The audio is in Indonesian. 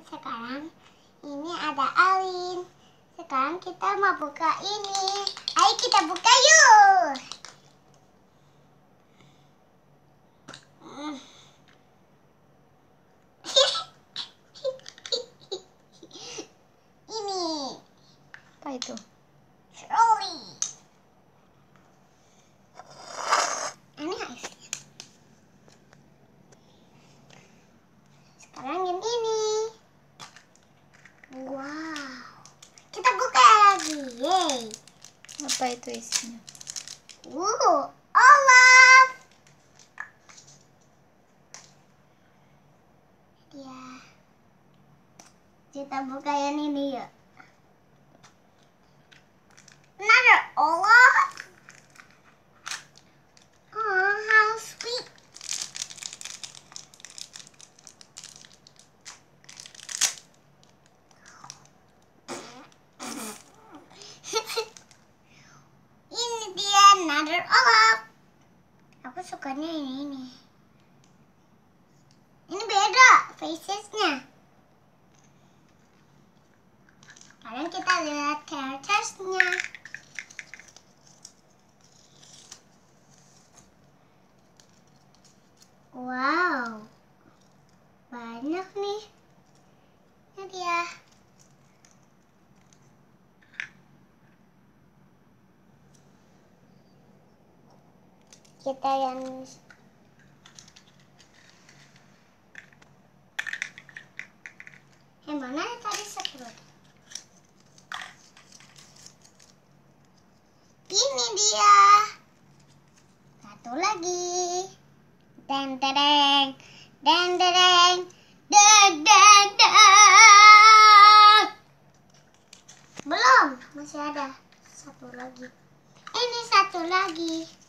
sekarang ini ada Alin. Sekarang kita mau buka ini. Ayo kita buka yuk. Ini. Apa itu? Trolley. Ini hasilnya. Sekarang yang ini. Wow. Kita buka lagi. Yeay. Apa itu isinya? Olaf. Ya. Kita buka yang ini ya. Another Olaf. Oh, how sweet. Ini dia another Olaf. Aku sukanya ini. Ini beda facesnya. Sekarang kita lihat charactersnya. Wow, banyak nih. Ini dia. Kita yang mana tadi satu? Ini dia. Satu lagi. Deng deng deng deng deng deng deng. Belum, masih ada satu lagi. Ini satu lagi.